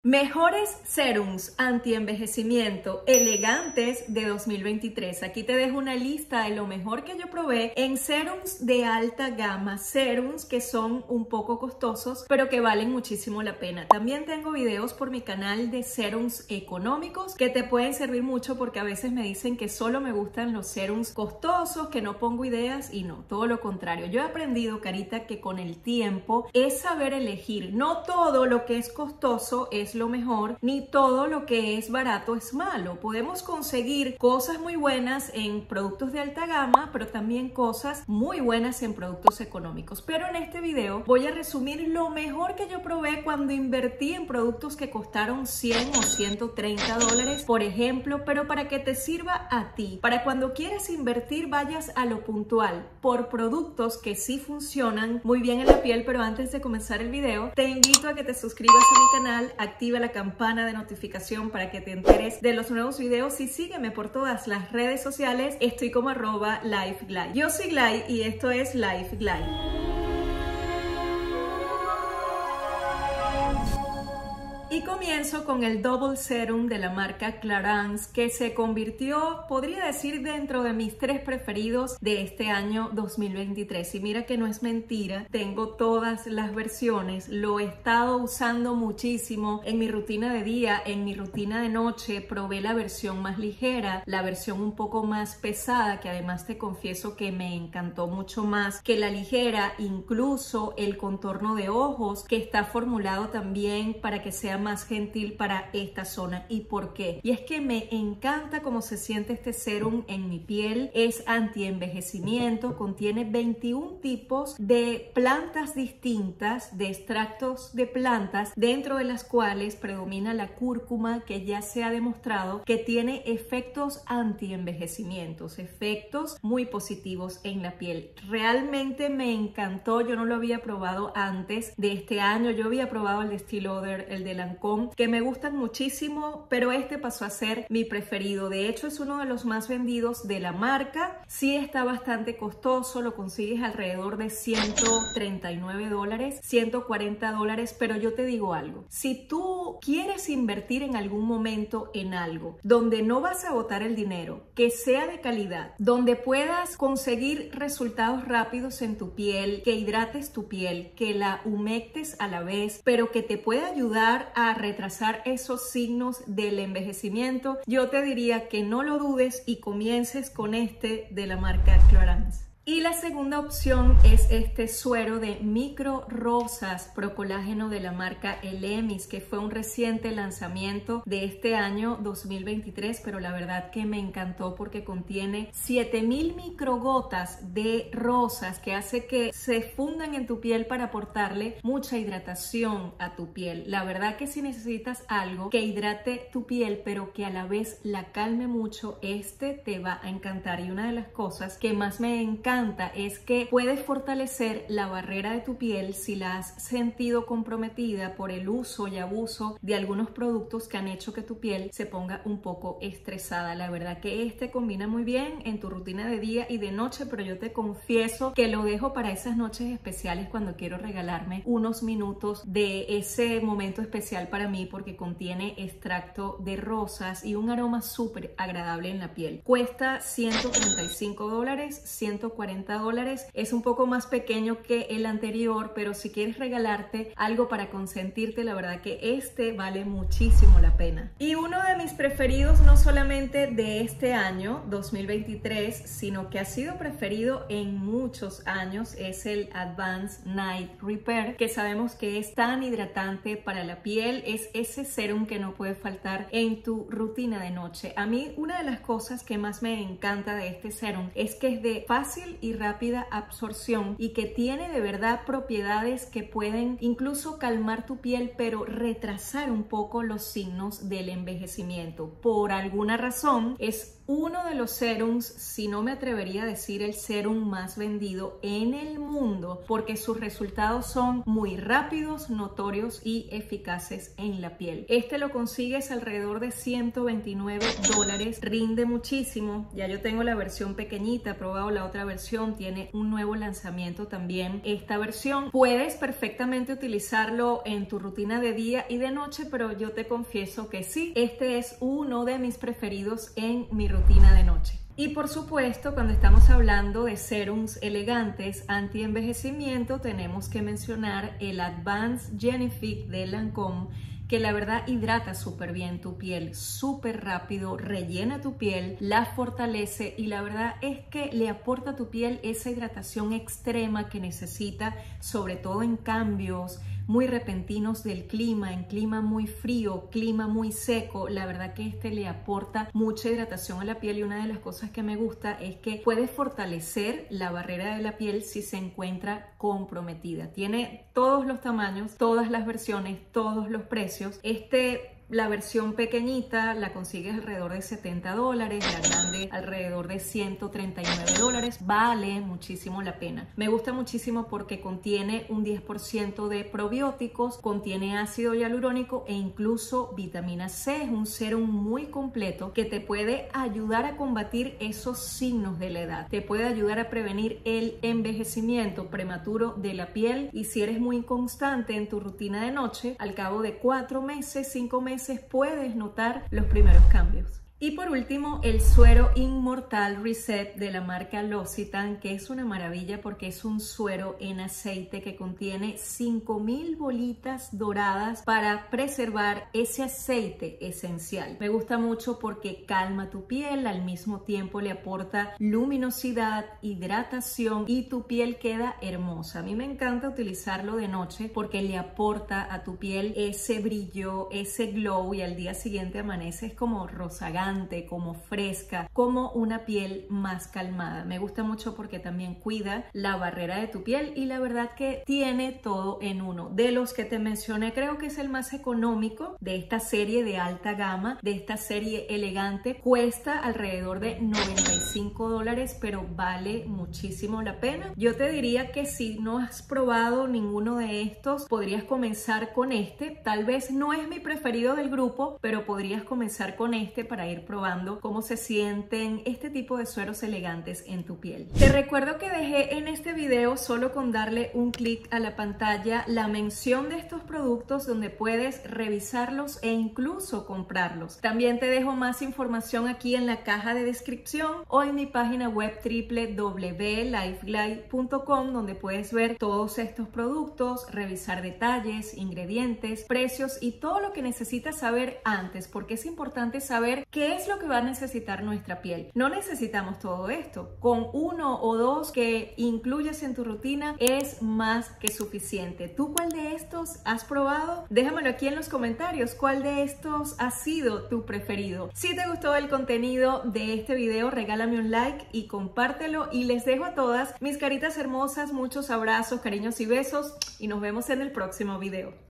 Mejores serums anti-envejecimiento elegantes de 2023. Aquí te dejo una lista de lo mejor que yo probé en serums de alta gama, serums que son un poco costosos, pero que valen muchísimo la pena. También tengo videos por mi canal de serums económicos que te pueden servir mucho porque a veces me dicen que solo me gustan los serums costosos, que no pongo ideas y no, todo lo contrario. Yo he aprendido, Carita, que con el tiempo es saber elegir. No todo lo que es costoso es lo mejor, ni todo lo que es barato es malo. Podemos conseguir cosas muy buenas en productos de alta gama, pero también cosas muy buenas en productos económicos. Pero en este video voy a resumir lo mejor que yo probé cuando invertí en productos que costaron 100 o 130 dólares, por ejemplo, pero para que te sirva a ti. Para cuando quieras invertir vayas a lo puntual, por productos que sí funcionan muy bien en la piel. Pero antes de comenzar el video, te invito a que te suscribas a mi canal, activa la campana de notificación para que te enteres de los nuevos videos y sígueme por todas las redes sociales. Estoy como @LifeGlide. Yo soy Glide y esto es LifeGlide. Y comienzo con el Double Serum de la marca Clarins, que se convirtió, podría decir, dentro de mis 3 preferidos de este año 2023. Y mira que no es mentira, tengo todas las versiones, lo he estado usando muchísimo en mi rutina de día, en mi rutina de noche. Probé la versión más ligera, la versión un poco más pesada, que además te confieso que me encantó mucho más que la ligera. Incluso el contorno de ojos, que está formulado también para que sea más gentil para esta zona. ¿Y por qué? Y es que me encanta cómo se siente este serum en mi piel. Es anti-envejecimiento, contiene 21 tipos de plantas distintas, de extractos de plantas, dentro de las cuales predomina la cúrcuma, que ya se ha demostrado que tiene efectos anti-envejecimientos, efectos muy positivos en la piel. Realmente me encantó. Yo no lo había probado antes de este año. Yo había probado el de Estée Lauder, el de Lancôme, que me gustan muchísimo, pero este pasó a ser mi preferido. De hecho, es uno de los más vendidos de la marca. Sí está bastante costoso, lo consigues alrededor de 139 dólares, 140 dólares, pero yo te digo algo. Si tú quieres invertir en algún momento en algo donde no vas a botar el dinero, que sea de calidad, donde puedas conseguir resultados rápidos en tu piel, que hidrates tu piel, que la humectes a la vez, pero que te pueda ayudar a retrasar esos signos del envejecimiento, yo te diría que no lo dudes y comiences con este de la marca Clarins. Y la segunda opción es este suero de micro rosas pro colágeno de la marca Elemis, que fue un reciente lanzamiento de este año 2023, pero la verdad que me encantó porque contiene 7000 microgotas de rosas que hace que se fundan en tu piel para aportarle mucha hidratación a tu piel. La verdad que si necesitas algo que hidrate tu piel pero que a la vez la calme mucho, este te va a encantar. Y una de las cosas que más me encanta es que puedes fortalecer la barrera de tu piel si la has sentido comprometida por el uso y abuso de algunos productos que han hecho que tu piel se ponga un poco estresada. La verdad que este combina muy bien en tu rutina de día y de noche, pero yo te confieso que lo dejo para esas noches especiales cuando quiero regalarme unos minutos de ese momento especial para mí, porque contiene extracto de rosas y un aroma súper agradable en la piel. Cuesta 135 dólares, 140 dólares. Es un poco más pequeño que el anterior, pero si quieres regalarte algo para consentirte, la verdad que este vale muchísimo la pena. Y uno de mis preferidos, no solamente de este año 2023, sino que ha sido preferido en muchos años, es el Advanced Night Repair, que sabemos que es tan hidratante para la piel. Es ese serum que no puede faltar en tu rutina de noche. A mí una de las cosas que más me encanta de este serum es que es de fácil y rápida absorción y que tiene de verdad propiedades que pueden incluso calmar tu piel, pero retrasar un poco los signos del envejecimiento. Por alguna razón es uno de los serums, si no me atrevería a decir el serum más vendido en el mundo, porque sus resultados son muy rápidos, notorios y eficaces en la piel. Este lo consigues alrededor de $129, rinde muchísimo. Ya yo tengo la versión pequeñita, he probado la otra versión, tiene un nuevo lanzamiento también esta versión. Puedes perfectamente utilizarlo en tu rutina de día y de noche, pero yo te confieso que sí, este es uno de mis preferidos en mi rutina de noche. Y por supuesto, cuando estamos hablando de serums elegantes anti-envejecimiento, tenemos que mencionar el Advanced Genifique de Lancôme, que la verdad hidrata súper bien tu piel, súper rápido, rellena tu piel, la fortalece y la verdad es que le aporta a tu piel esa hidratación extrema que necesita, sobre todo en cambios muy repentinos del clima, en clima muy frío, clima muy seco. La verdad que este le aporta mucha hidratación a la piel y una de las cosas que me gusta es que puede fortalecer la barrera de la piel si se encuentra comprometida. Tiene todos los tamaños, todas las versiones, todos los precios. La versión pequeñita la consigues alrededor de $70, la grande alrededor de $139. Vale muchísimo la pena. Me gusta muchísimo porque contiene un 10% de probióticos, contiene ácido hialurónico e incluso vitamina C. Es un serum muy completo que te puede ayudar a combatir esos signos de la edad. Te puede ayudar a prevenir el envejecimiento prematuro de la piel y si eres muy constante en tu rutina de noche, al cabo de 4 meses, 5 meses, puedes notar los primeros cambios. Y por último, el suero Inmortal Reset de la marca L'Occitane, que es una maravilla porque es un suero en aceite que contiene 5000 bolitas doradas para preservar ese aceite esencial. Me gusta mucho porque calma tu piel, al mismo tiempo le aporta luminosidad, hidratación y tu piel queda hermosa. A mí me encanta utilizarlo de noche porque le aporta a tu piel ese brillo, ese glow y al día siguiente amaneces como rozagante, como fresca, como una piel más calmada. Me gusta mucho porque también cuida la barrera de tu piel y la verdad que tiene todo en uno. De los que te mencioné, creo que es el más económico de esta serie de alta gama, de esta serie elegante. Cuesta alrededor de $95, pero vale muchísimo la pena. Yo te diría que si no has probado ninguno de estos, podrías comenzar con este. Tal vez no es mi preferido del grupo, pero podrías comenzar con este para ir probando cómo se sienten este tipo de sueros elegantes en tu piel. Te recuerdo que dejé en este video, solo con darle un clic a la pantalla, la mención de estos productos donde puedes revisarlos e incluso comprarlos. También te dejo más información aquí en la caja de descripción o en mi página web www.lifeglide.com, donde puedes ver todos estos productos, revisar detalles, ingredientes, precios y todo lo que necesitas saber antes, porque es importante saber qué es lo que va a necesitar nuestra piel. No necesitamos todo esto. Con 1 o 2 que incluyas en tu rutina es más que suficiente. ¿Tú cuál de estos has probado? Déjamelo aquí en los comentarios. ¿Cuál de estos ha sido tu preferido? Si te gustó el contenido de este video, regálame un like y compártelo. Y les dejo a todas mis caritas hermosas muchos abrazos, cariños y besos. Y nos vemos en el próximo video.